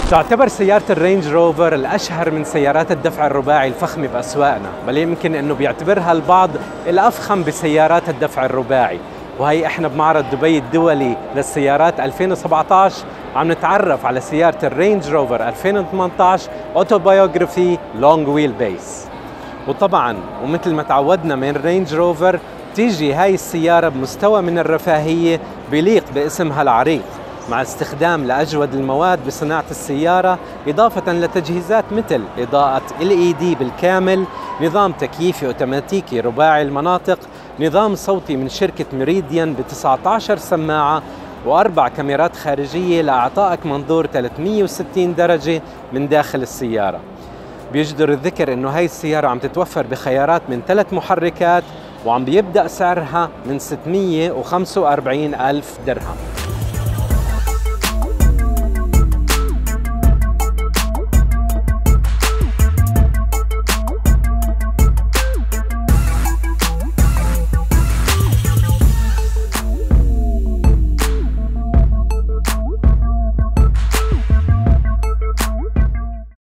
تعتبر سيارة الرينج روفر الأشهر من سيارات الدفع الرباعي الفخمة بأسواقنا، بل يمكن أنه بيعتبرها البعض الأفخم بسيارات الدفع الرباعي. وهي إحنا بمعرض دبي الدولي للسيارات 2017 عم نتعرف على سيارة الرينج روفر 2018 أوتوبايوغرافي لونج ويل بيس. وطبعاً ومثل ما تعودنا من الرينج روفر تيجي هاي السيارة بمستوى من الرفاهية بيليق باسمها العريق، مع استخدام لأجود المواد بصناعة السيارة، إضافة لتجهيزات مثل إضاءة LED بالكامل، نظام تكييفي أوتوماتيكي رباعي المناطق، نظام صوتي من شركة ميريديان ب 19 سماعة، و4 كاميرات خارجية لإعطائك منظور 360 درجة من داخل السيارة. بيجدر الذكر إنه هاي السيارة عم تتوفر بخيارات من 3 محركات، وعم بيبدأ سعرها من 645,000 درهم.